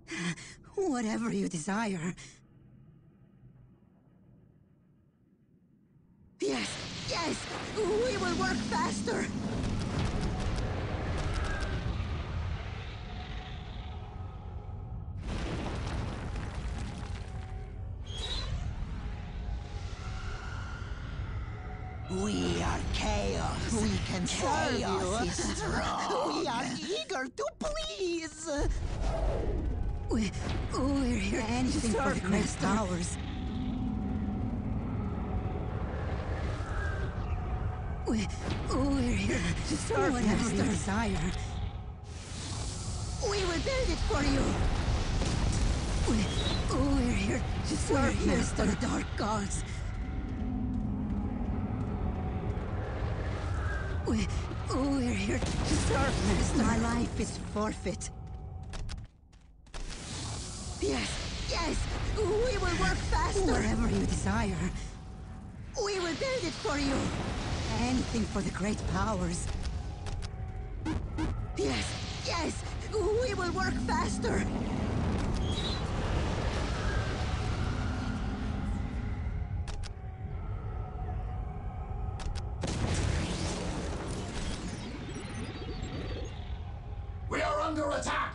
Whatever you desire. Yes, yes! We will work faster! We are chaos. We can serve you. Is strong. We are eager to please. We're here anything for the great powers. We're here to serve whatever you desire. We will build it for you. We're here to serve Master the Dark Gods. We're here to serve Master. My life is forfeit. Yes, yes! We will work faster! Wherever you desire. We will build it for you! Anything for the great powers. Yes, yes! We will work faster! We are under attack!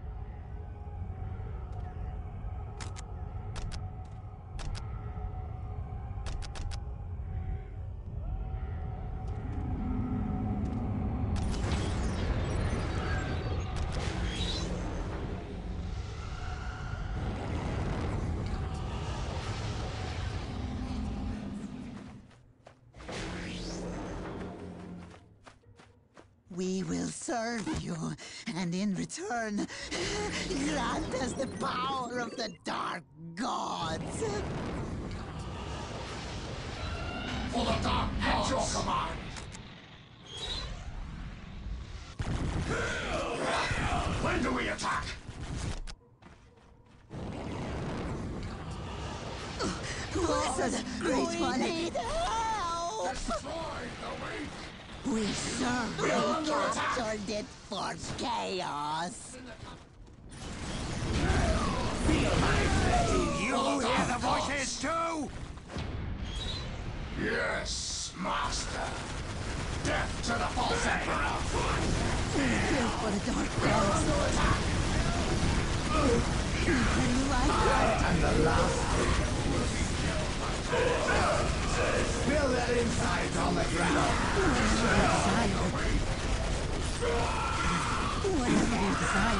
We will serve you, and in return, grant us the power of the Dark Gods. For the Dark Gods! At your command! When do we attack? Blessed Great One! We need help! Destroy the weak! We serve We are under captured it for chaos. Feel my blade! You hear the voices too? Yes, Master! Death to the false Emperor! Kill for the Dark We are Gods. under attack! I And the last. Feel their insides on the ground. Whatever you desire.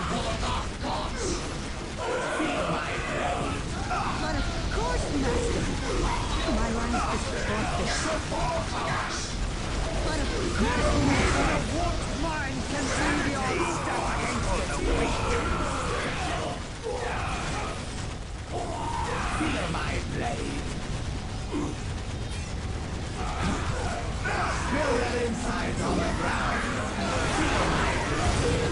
Feel my blade. But of course, Master. My life is forfeit. But of course, Master. What mind can see the odds stacked against the weak? Feel my blade. Feel their insides on the ground. Feel my blade.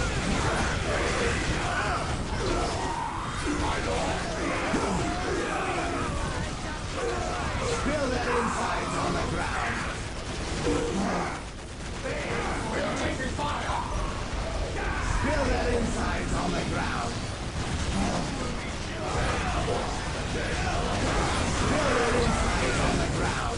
Feel their insides on the ground. We are taking fire! Feel their insides on the ground. Feel their insides on the ground.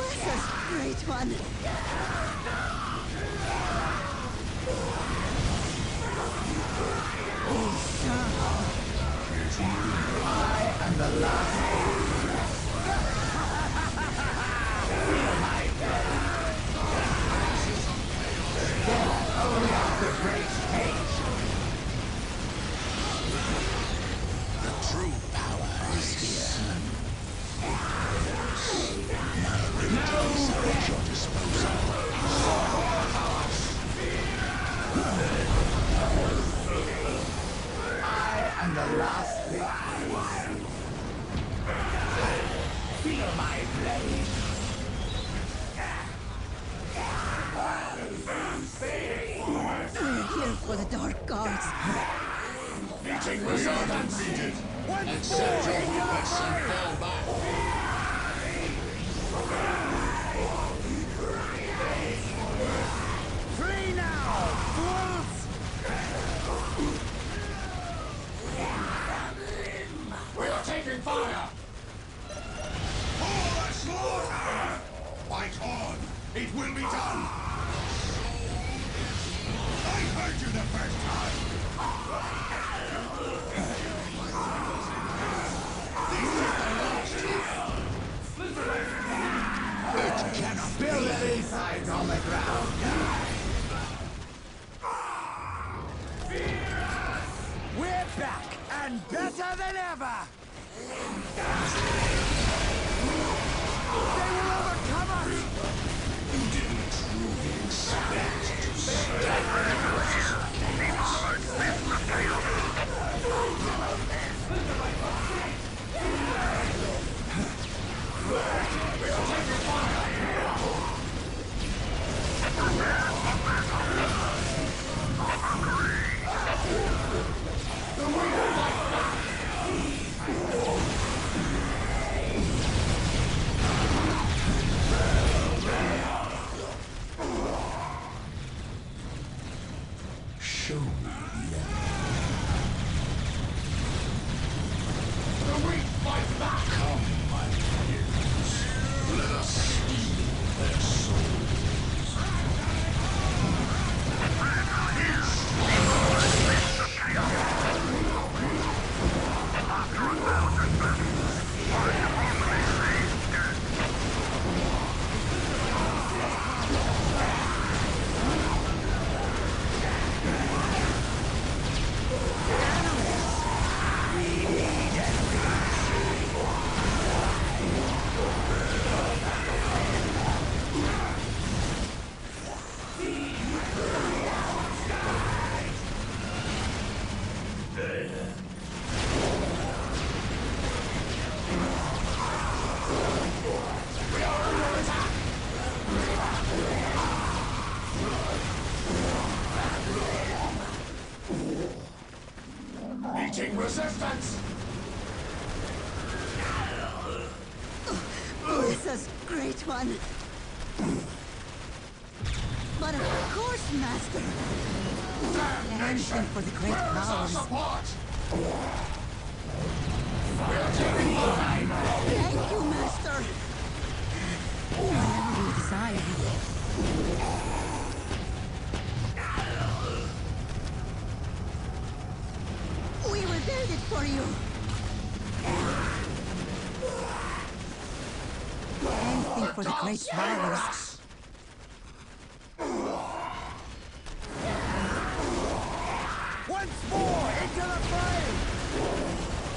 Precious great one. I am the last. Feel my death only of the great hate. The true power is here. My abilities are at your disposal. I am the last victim. Feel my blade. We're here for the Dark Guards. Meeting resistance. Accept your weakness and fall back. Flee now, fools! We are taking fire! For the slaughter! Fight on! It will be done! I heard you the first time! It cannot Build it inside on the ground. We're back, and better than ever! They will overcome us! You didn't truly expect to stand. Show me the end. The weak fight back! Come, my friends. Let us steal their souls. Meeting resistance! Precious great one. But of course, Master. Anything for the great Where is our powers. support? We are taking fire! Thank you, Master. Whatever you desire. We will build it for you. Anything for the great powers. Once more, into the fray!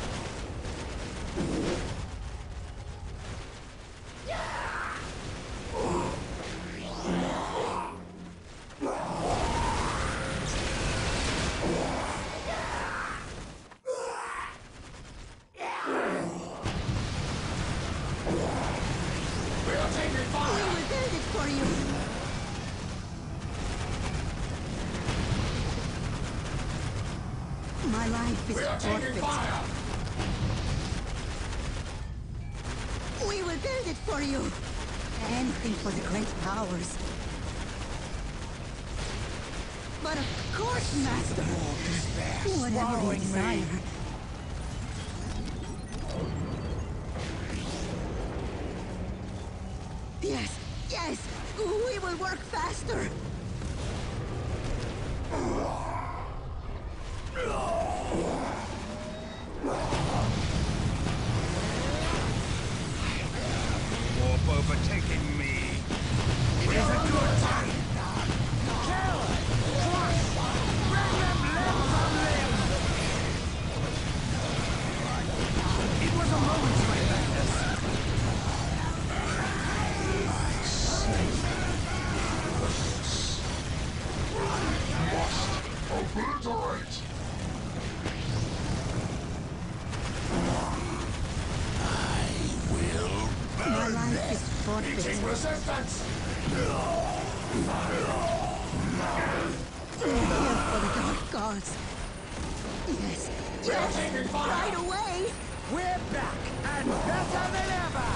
We are taking We fire! will build it for you. My life is We are taking forfeit. fire! We will build it for you. Anything for the great powers. But of course, Master. Whatever you swallowing me. desire. The Yes, yes! We will work faster! Warp overtaking me. It is a good time. Kill! Crush! Bring them limb from limb! It was a momentary madness. Obliterate! My life is forfeit. Meeting resistance! Here for the dark gods. Yes, yes! Right away! We're back and better than ever!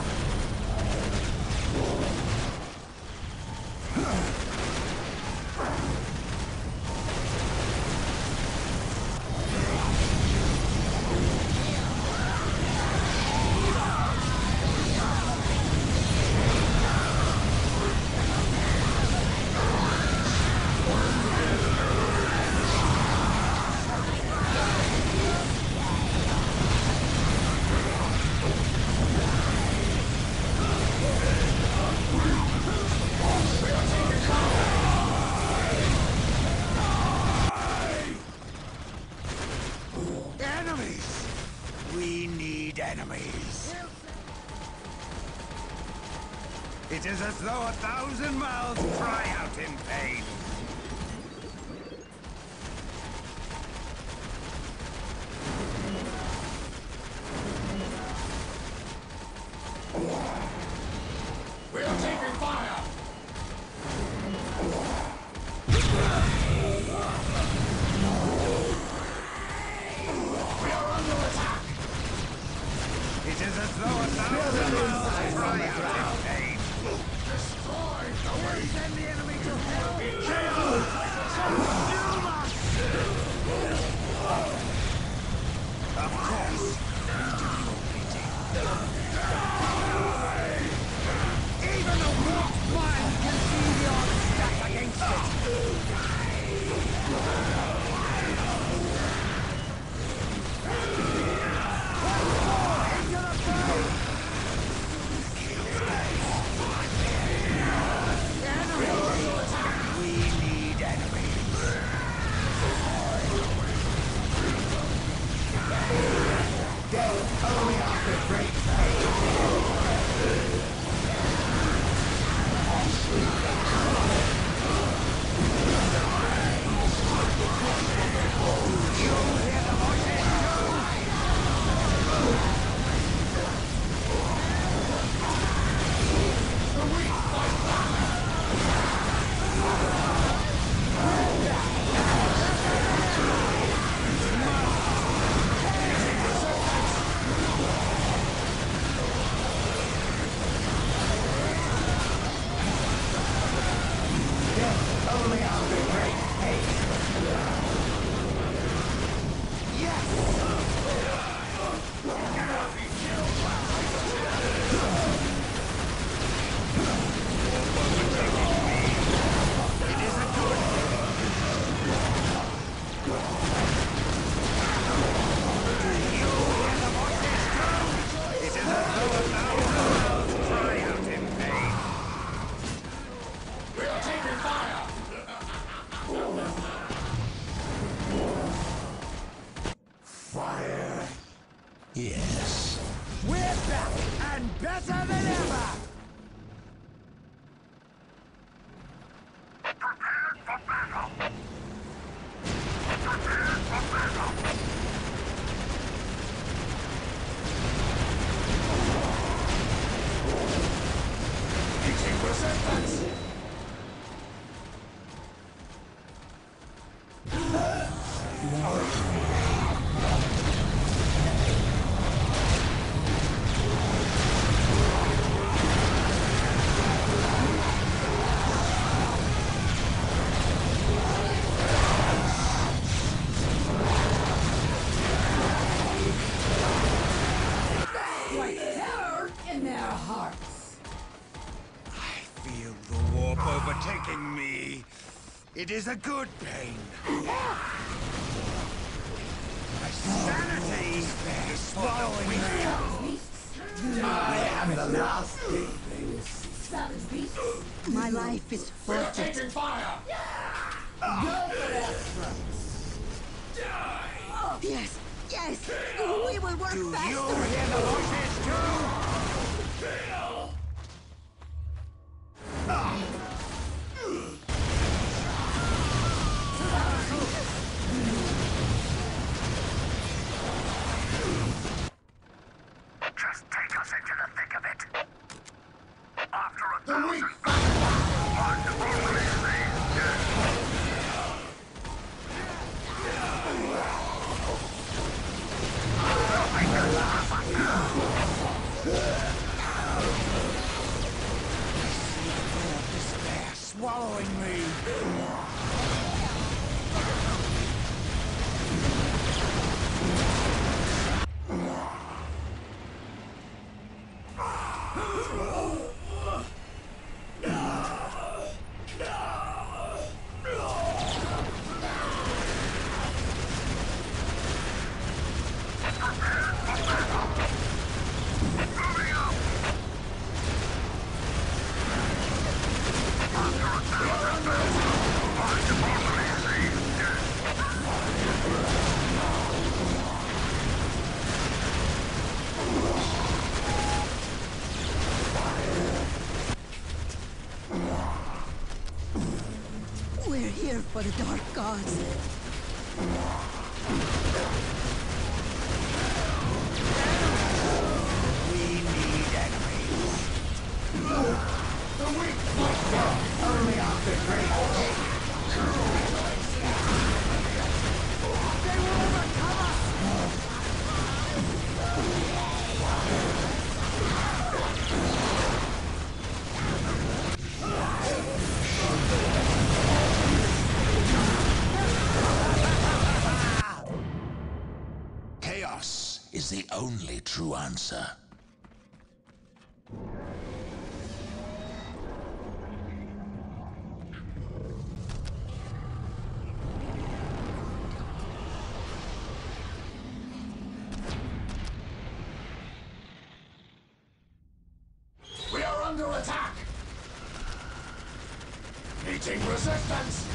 Enemies! We need enemies. It is as though 1,000 mouths cry out in pain. We are taking fire! We are under attack! It is as though 1,000 mouths cry out in pain. Destroy the way! Send the enemy to hell! Kill! Consume us! Of course, even a warped mind can see the odds stacked against it. Into the fray! Enemies! We need enemies. Death only after great pain. Only after great pain. It is as though 1,000 mouths cry out in pain. We are taking fire! Fire. Yes. We're back and better than ever! Meeting resistance! Like terror in their hearts. feel the warp overtaking me. It is a good pain. My sanity is swallowing me. I am the last thing. My life is We're forfeit. taking fire! Yes, yes! We will work Do you faster! hear the voices too? Just take us into the thick of it. After a The weak thousand battles, one only stays dead. Despair swallowing me. We're here for the dark gods. We need enemies. The weak fight back! Only after great pain. They will overcome us! Chaos is the only true answer. We are under attack! Meeting resistance!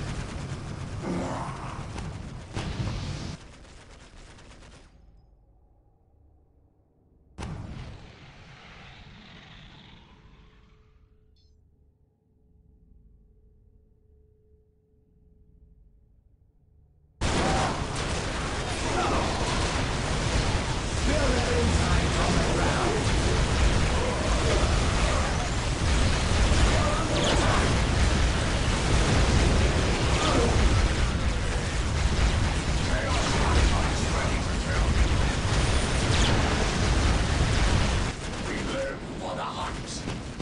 We live for the hunt!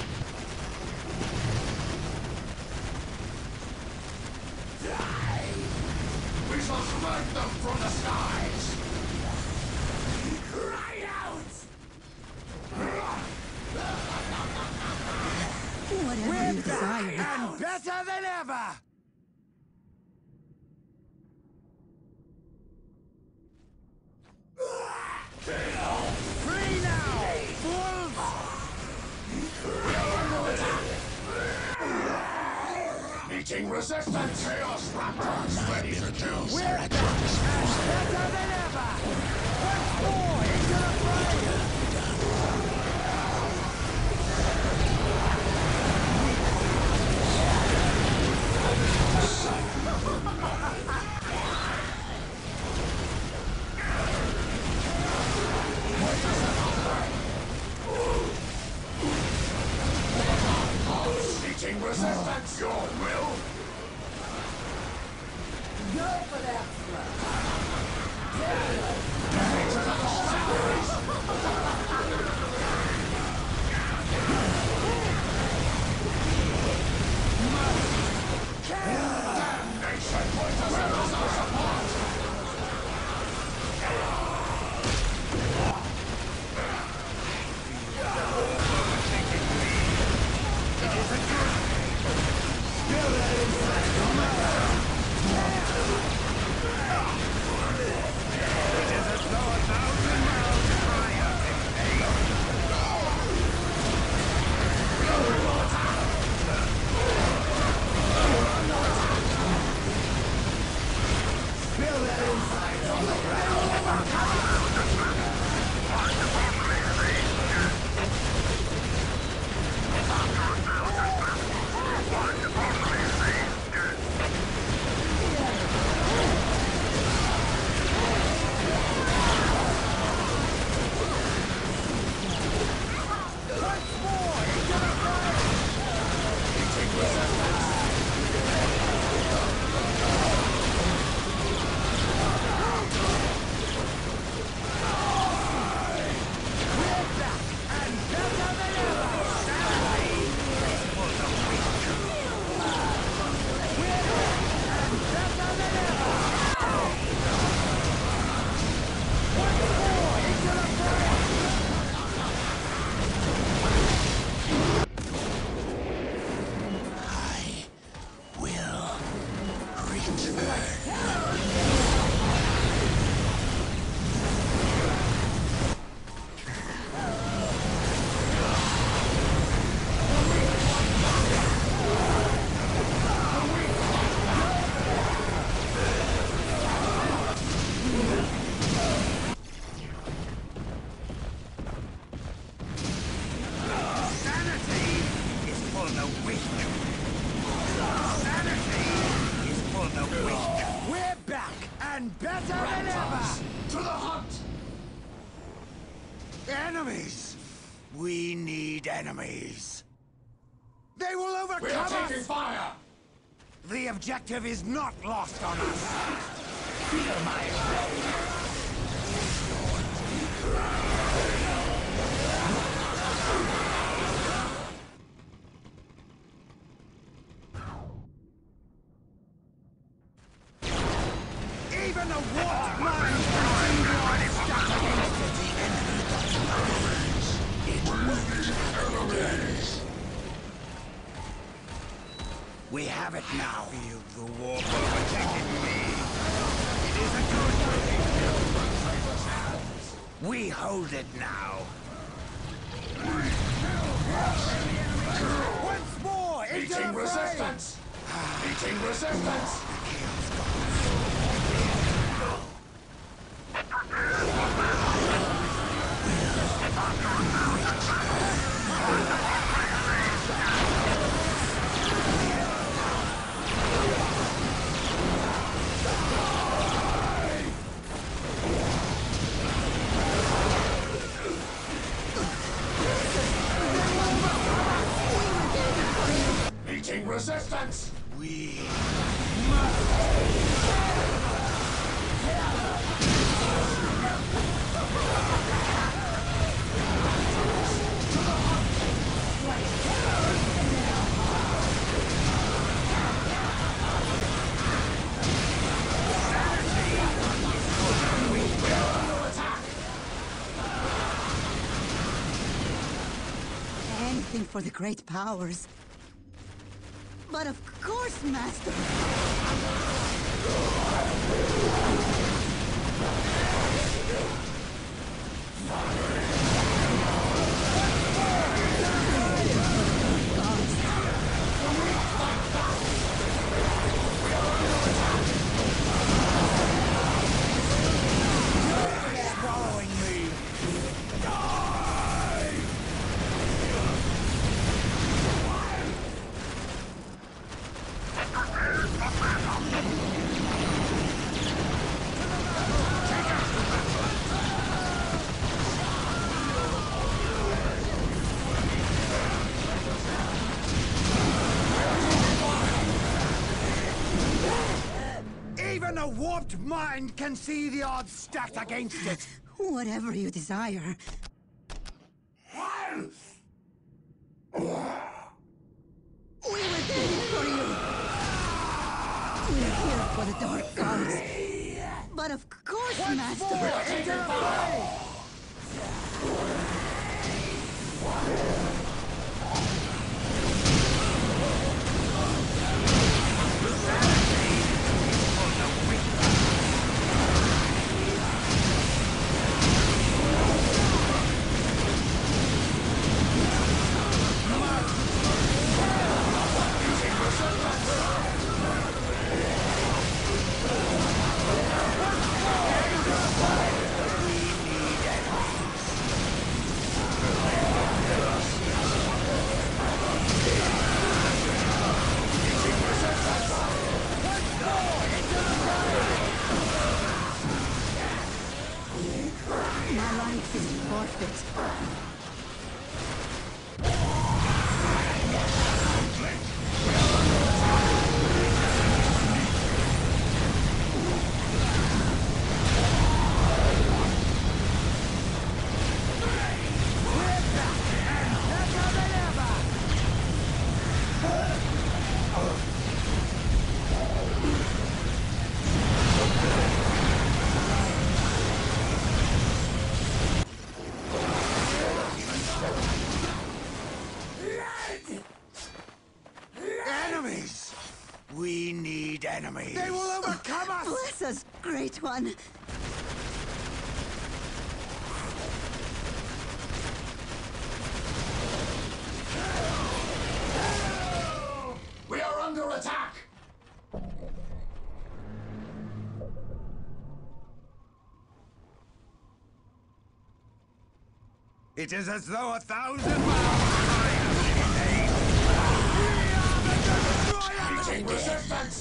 We shall smite them from the skies! Cry out! Whatever you desire. And better than ever! Free now, fools! Meeting resistance! Chaos Raptors ready to kill! We're back and better than ever! Once more into the fray! Meeting resistance! Your will! Damnation! Point us in our support! It is a good Enemies! We need enemies. They will overcome We are taking us! fire! The objective is not lost on us! Feel my blade. Even a warped mind can see the odds stacked against it. The enemy Enemies! We have it now. Feel the warp overtaking me. It is a good thing. We hold it now. Once more into Meeting the resistance! Meeting resistance! Meeting resistance! We Anything for the great powers. But of course, Master! swallowing me. Even a warped mind can see the odds stacked against it. Whatever you desire. We were headed for you! We're here for the Dark Gods. But of course, Master! My life is forfeit. Enemies! We need enemies. They will overcome us! Bless us, Great One. We are under attack! It is as though 1,000 miles Meeting resistance!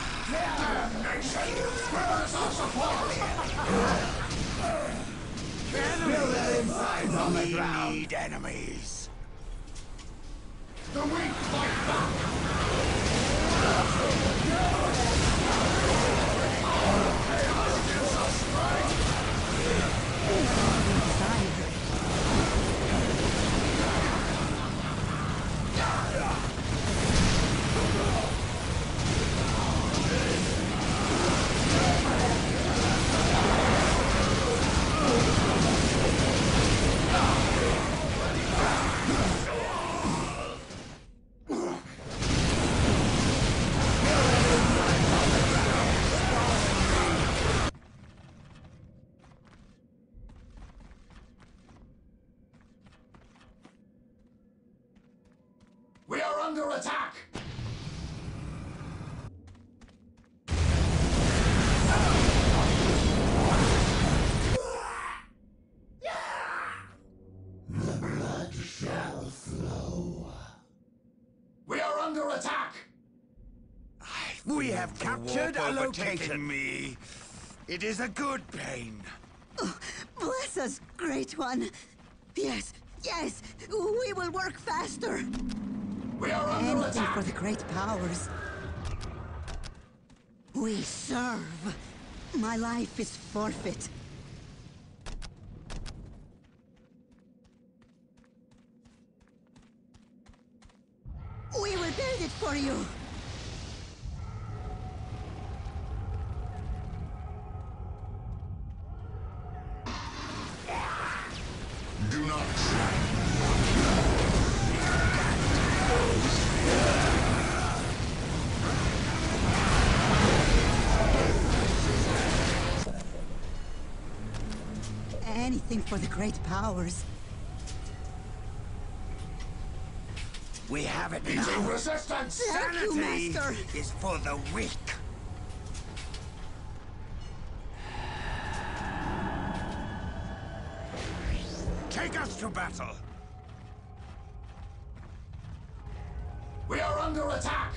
Damnation! Where is our support? eyes on the ground. Need enemies. The weak fight back! We are under attack! The blood shall flow. We are under attack! We have captured a location. Me. It is a good pain. Oh, bless us, Great One. Yes, yes, we will work faster. We are under Anything attack! for the great powers. We serve. My life is forfeit. We will build it for you. Do not try. Anything for the great powers. We have it Meeting now. resistance! Thank you, Sanity Master. is for the weak. Take us to battle. We are under attack!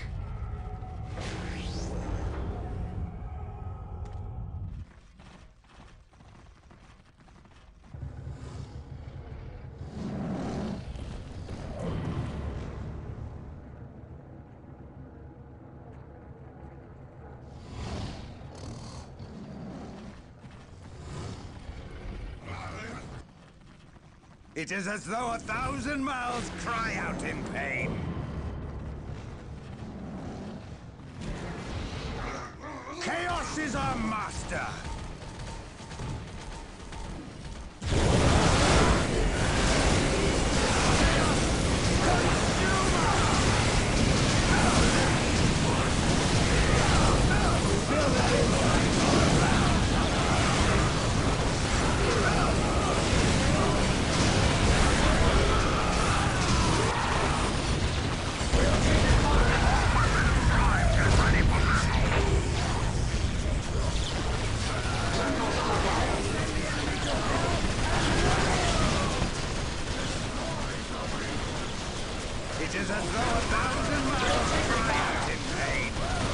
It is as though 1,000 mouths cry out in pain. Chaos is our master. It is as though 1,000 mouths cry out in pain.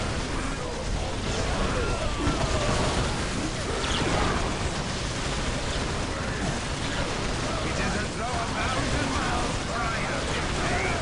It is as though 1,000 mouths cry out in pain.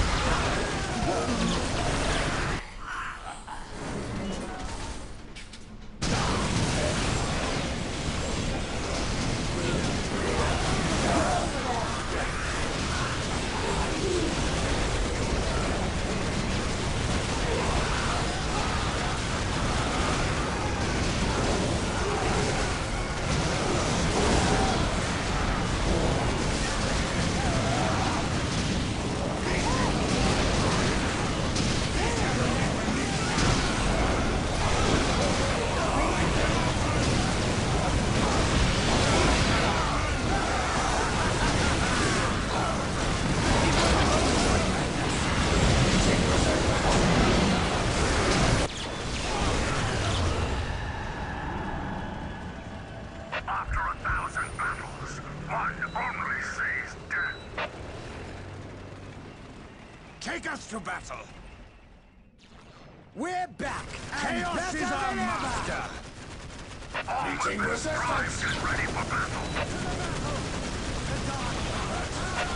After 1,000 battles, one only sees death. Take us to battle. We're back. and Chaos better is our than ever. master. Meeting resistance! Ready for battle.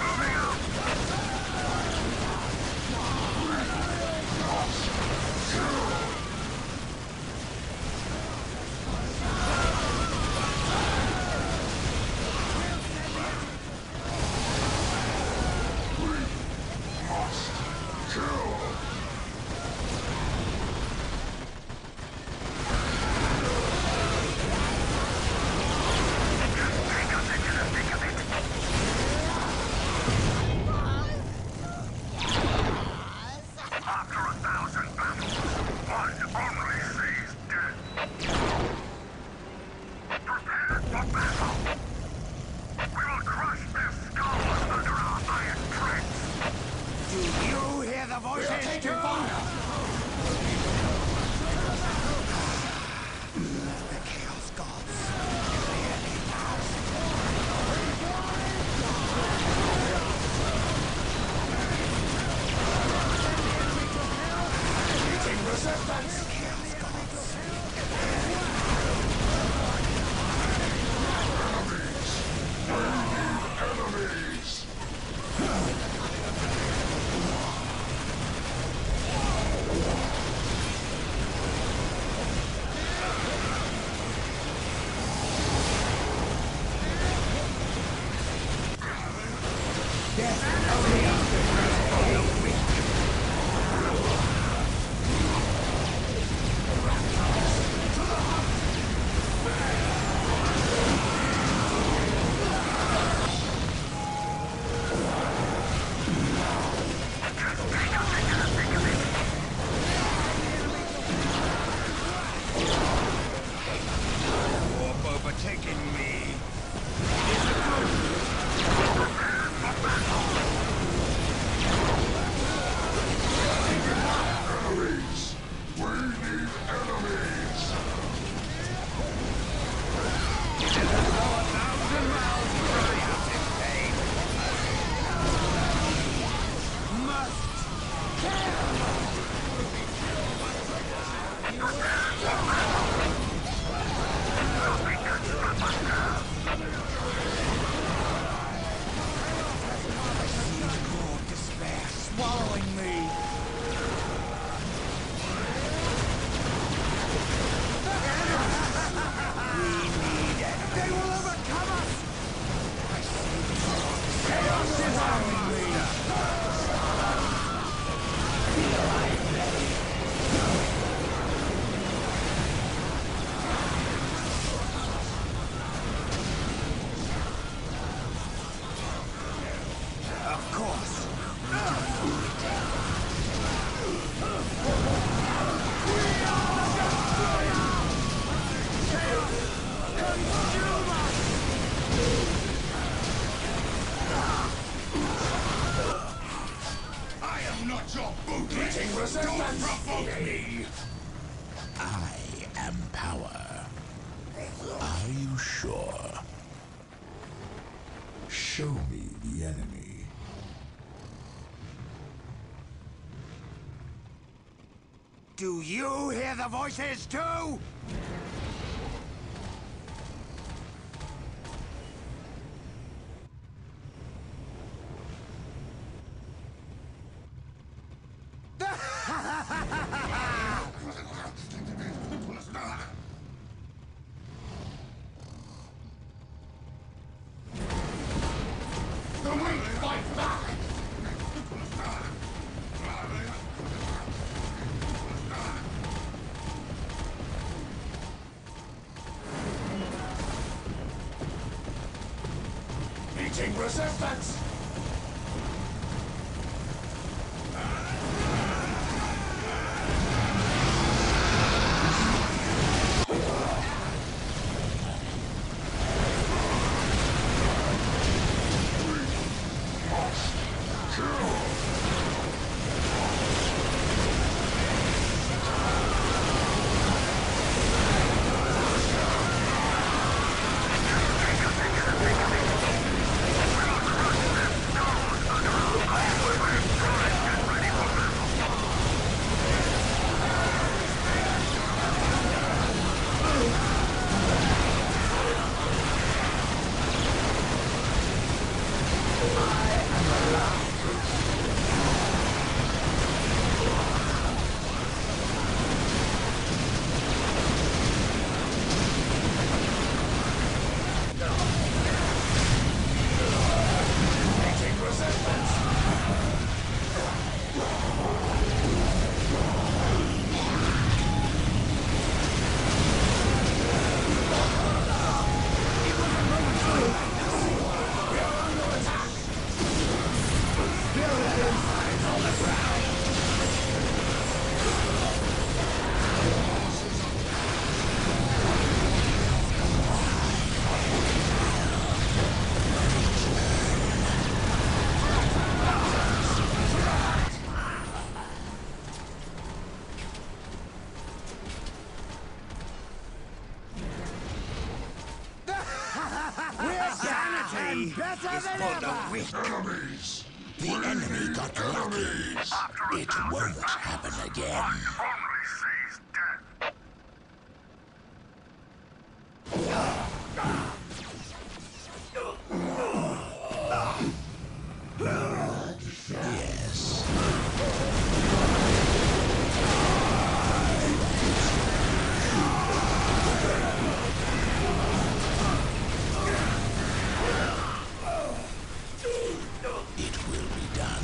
Don't provoke me! I am power. Are you sure? Show me the enemy. Do you hear the voices too? The weak fight back! Meeting resistance! Better is than for ever! the weak. Enemies! The enemy got lucky. Enemies! It won't happen again. Only sees death. Yes. It will be done.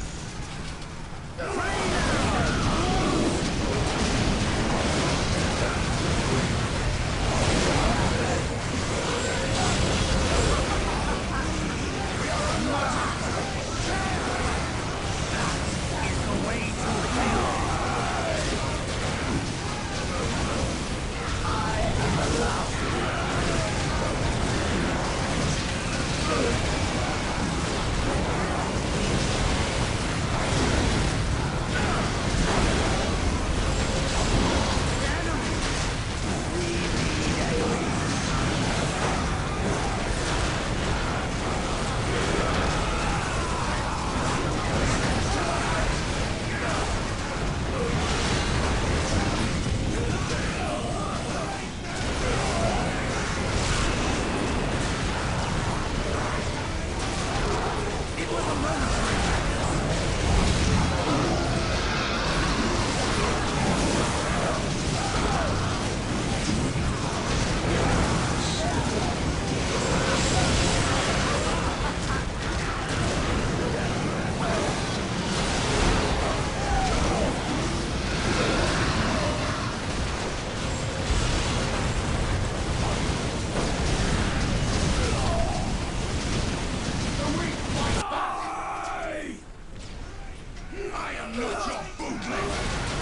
I am not your bootleg!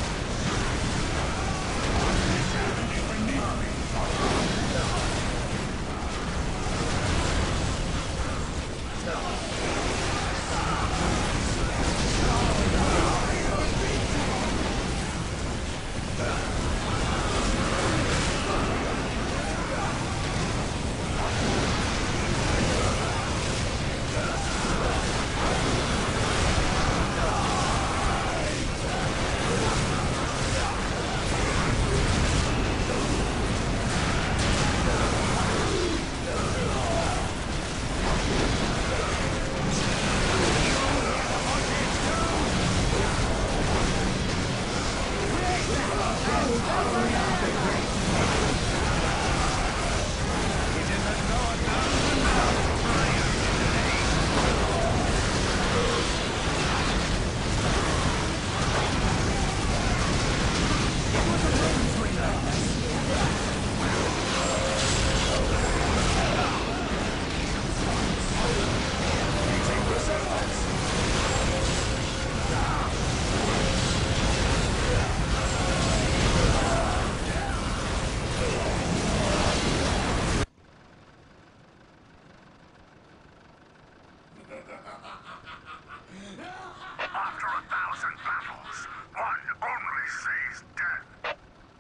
After 1,000 battles, one only sees death.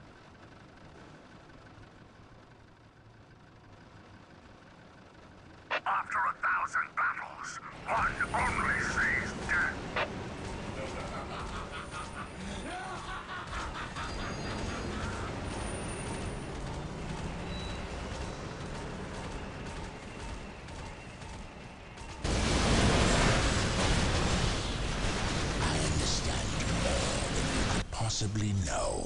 After 1,000 battles, one only sees death. I understand you more than you could possibly know.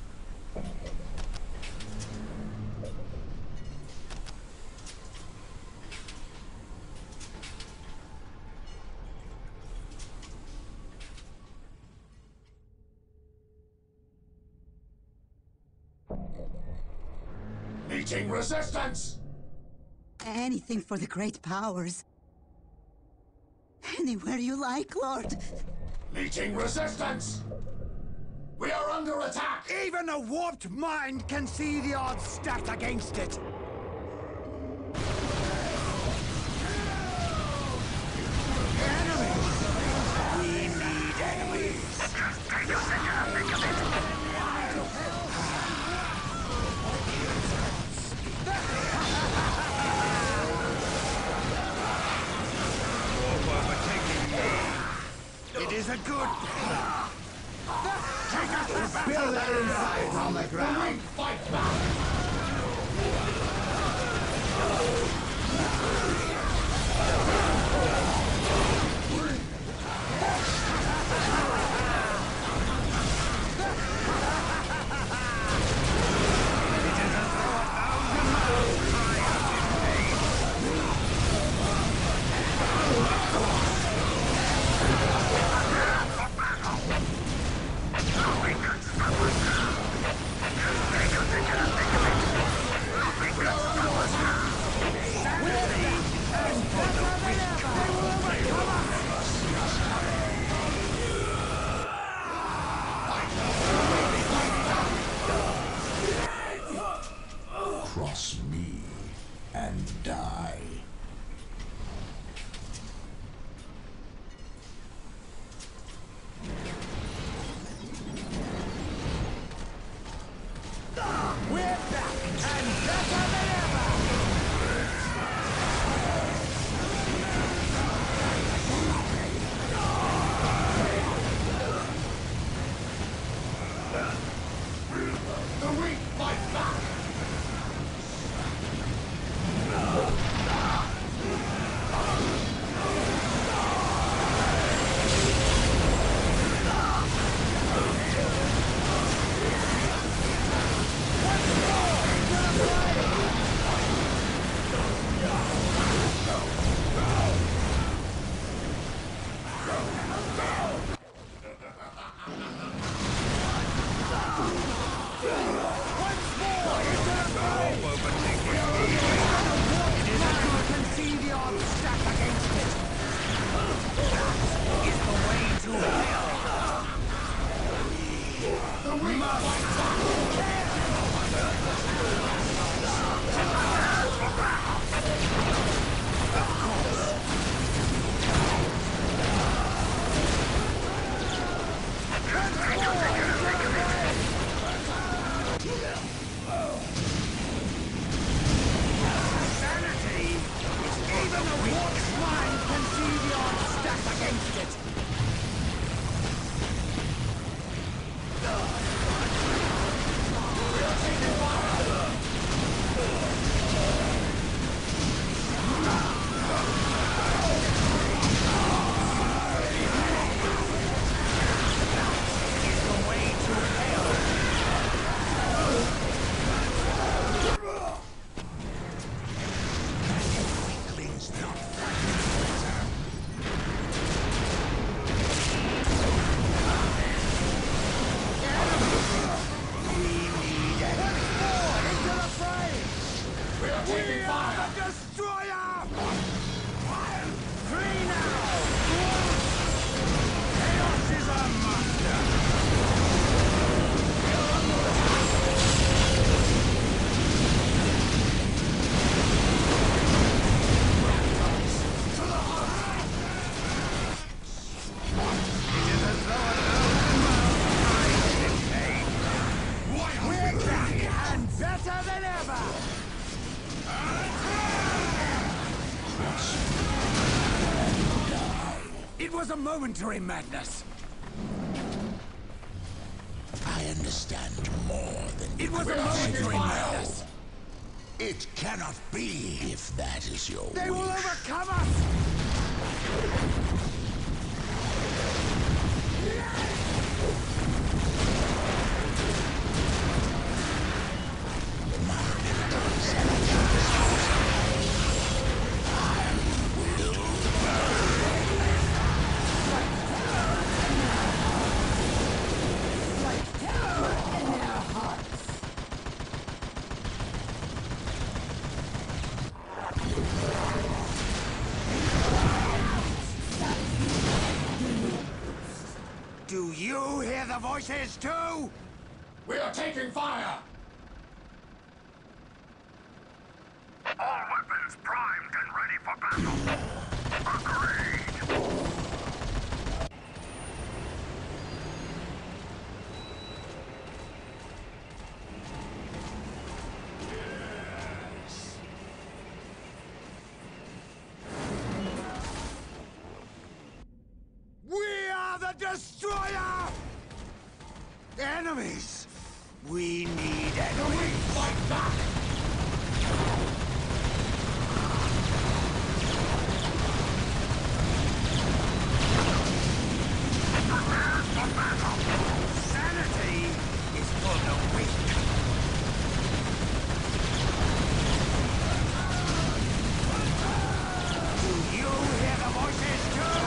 Meeting resistance! Anything for the great powers. Anywhere you like, Lord. Meeting resistance! We are under attack! Even a warped mind can see the odds stacked against it. Enemies! We need enemies! Just take a second and think of it. Feel their insides on the ground. Fight back! Cross me and die. We're back and better than ever! The weak fight back! It was a momentary madness. I understand more than It was a you momentary know. madness. It cannot be if that is your They will wish. overcome us! Do you hear the voices too? We are taking fire! All weapons primed and ready for battle. Agreed. We are the Destroyer! Enemies! We need enemies! Fight back! Sanity is for the weak. Do you hear the voices too?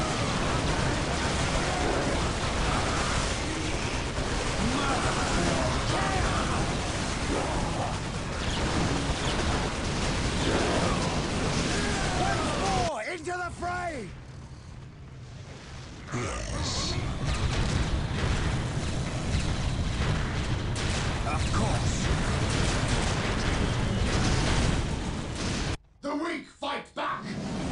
Once more into the fray! Yes. Of course. The weak fight back!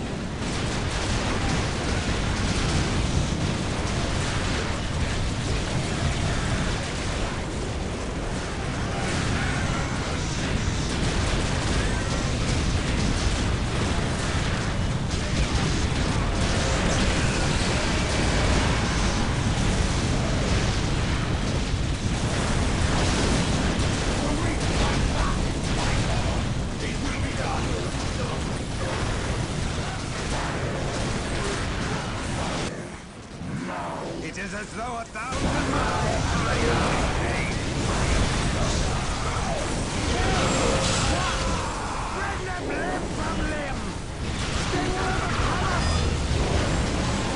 It is as though 1,000 miles lay away. Bring them limb from limb! They will overcome us!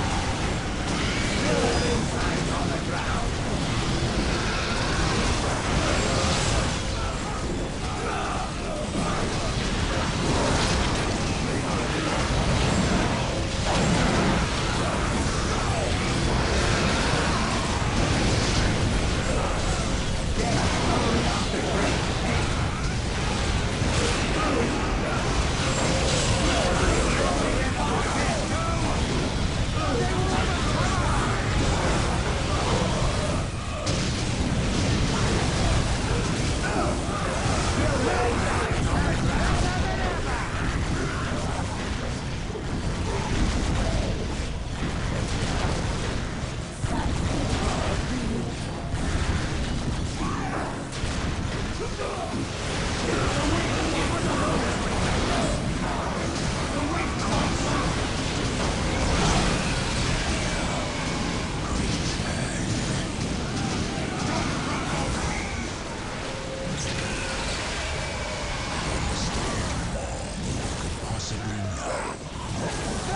Possibly no.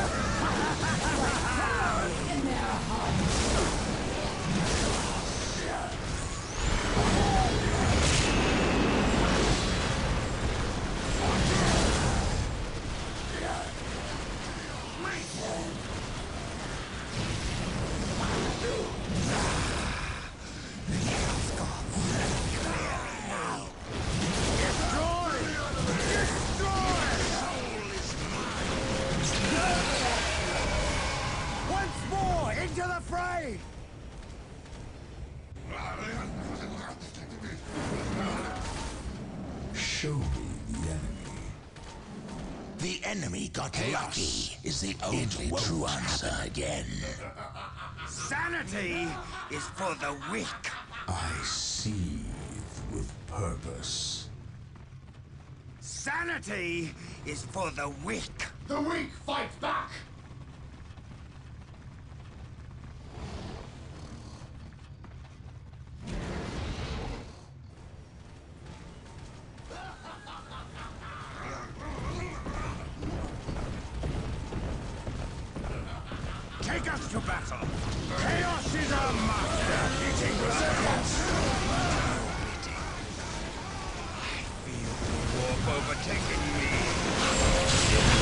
Once more into the fray! Show me the enemy. The enemy got lucky is the only true answer again. Sanity is for the weak. I seethe with purpose. Sanity is for the weak. The weak fight back! Take us to battle. Chaos is our master. Eating resistance. I feel the warp overtaking me.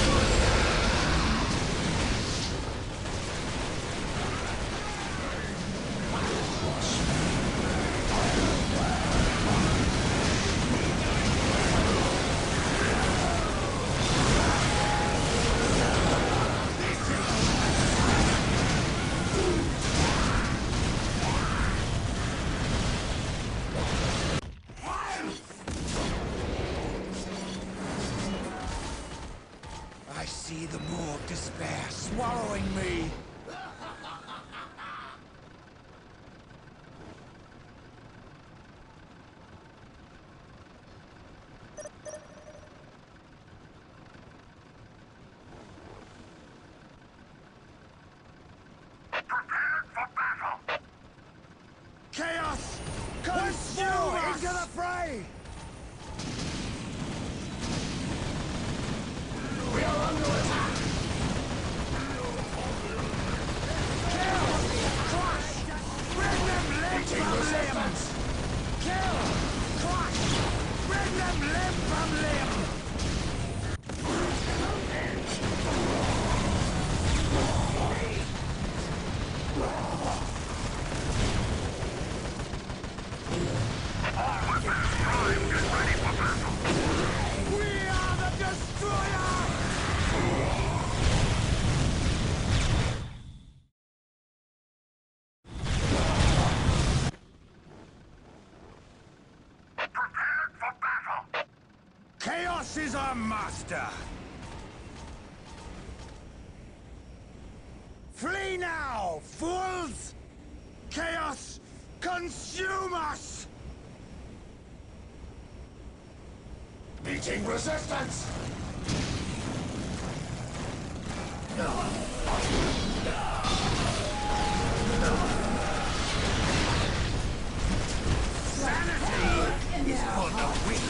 I see the maw of despair swallowing me. Consume us! Into the fray! We are under attack! Kill! Crush! Bring them limb Meeting from limb! resistance! Kill! Crush! Bring them limb from limb! We are the destroyer! Prepared for battle! Chaos is our master! Flee now, fools! Chaos, consume us! Meeting resistance! Sanity is for the weak!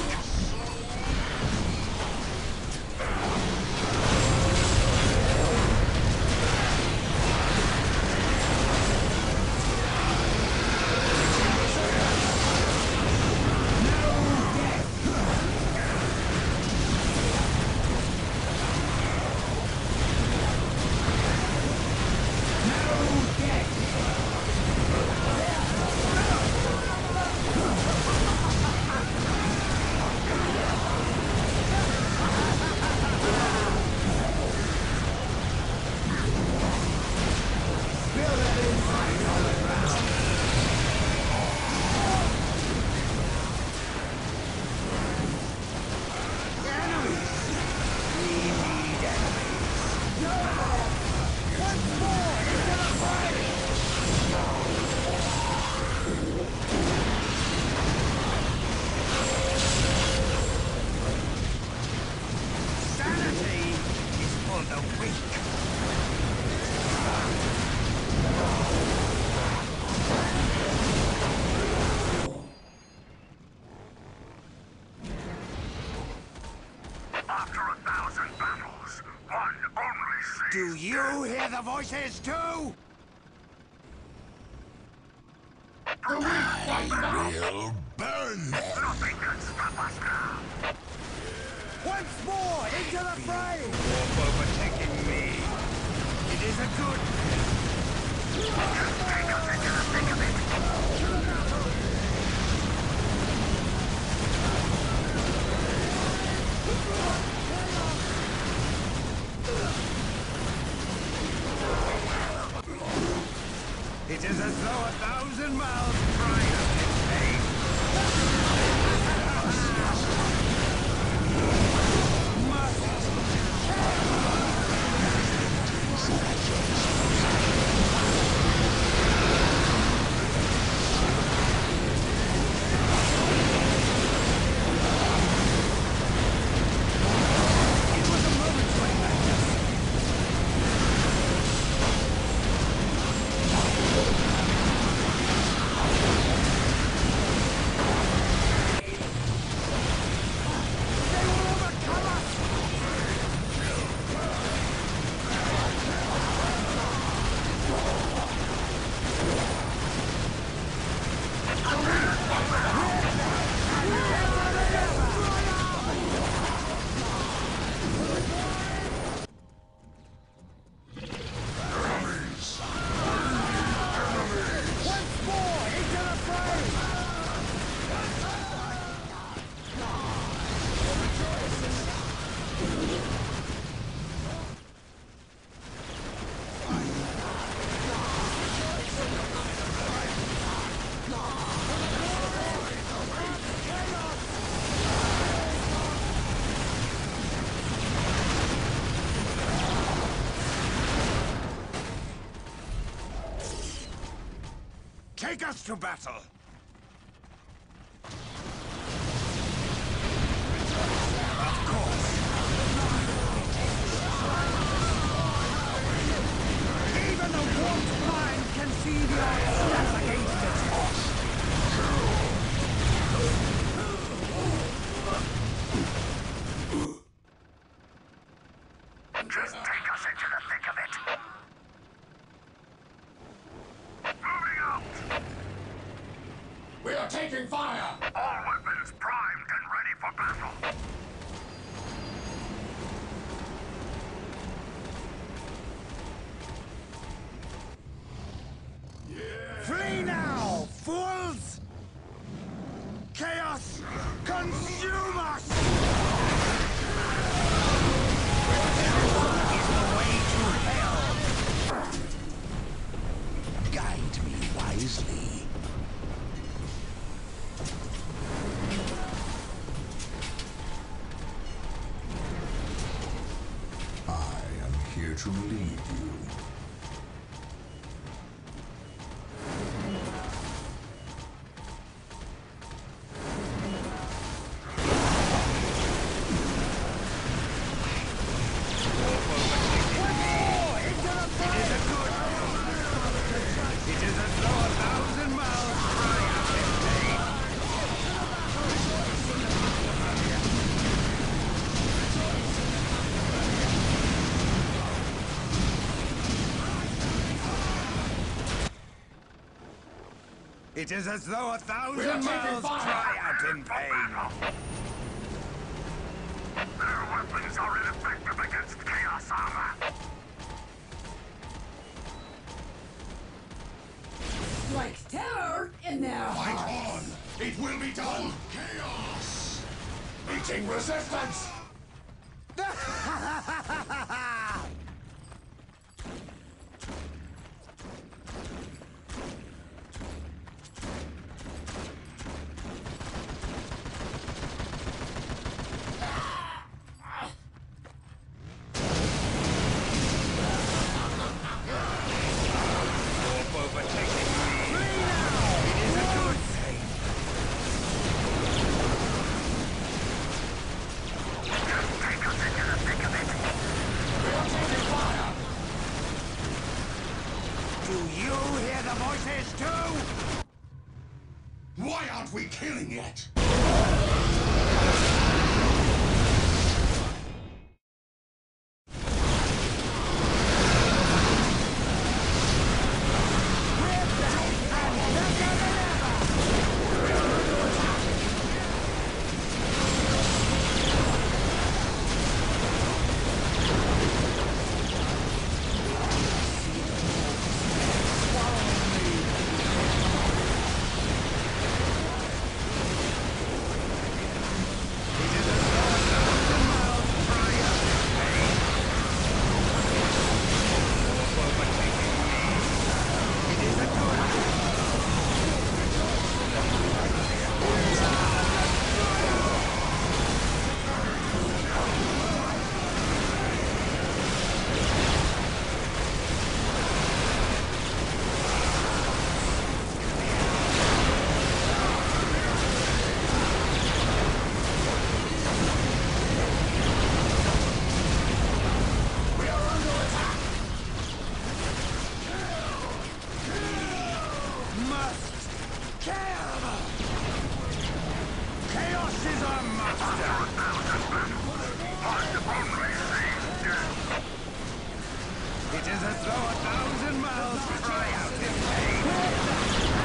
Sanity is for the weak! After 1,000 battles, one only sees Do you hear the voices too? The weak fight back! We'll burn them. nothing can stop us now. Once more, into the fray! Warp overtaking me! It is a good... Take us into the thick of it. It is as though 1,000 miles prior to pain. Take us to battle! Of course! Even the warped mind can see the odds stacked against it! We are taking fire! All weapons primed and ready for battle. Flee now, fools! Chaos, consume us! Is the way to hell! Guide me wisely. I am here to lead you. It is as though 1,000 We are taking miles fire. cry out in pain. Their weapons are ineffective against chaos armor. Like terror in their Fight hearts. on! It will be done! Chaos! Meeting resistance! Do you hear the voices too? Why aren't we killing it? Chaos is our master! It is as though 1,000 miles cry out in pain.